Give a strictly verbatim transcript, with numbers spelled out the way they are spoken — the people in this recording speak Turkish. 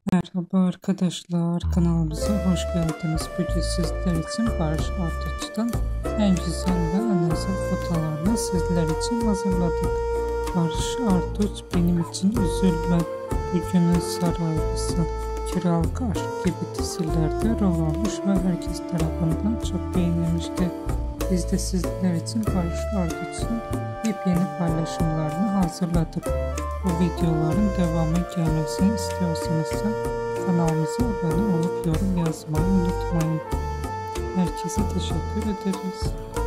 Merhaba arkadaşlar, kanalımıza hoş geldiniz. Bugün sizler için Barış Arduç'tan en güzel ve en özel fotolarını sizler için hazırladık. Barış Arduç benim için üzülme, bugünün saraylısı, kiralık aşk gibi dizilerde rol almış ve herkes tarafından çok beğenilmişti. Biz de sizler için Barış Arduç'un yepyeni paylaşımlarını hazırladık. Bu videoların devamı gelmesini istiyorsanız da kanalımıza abone olup yorum yazmayı unutmayın. Herkese teşekkür ederiz.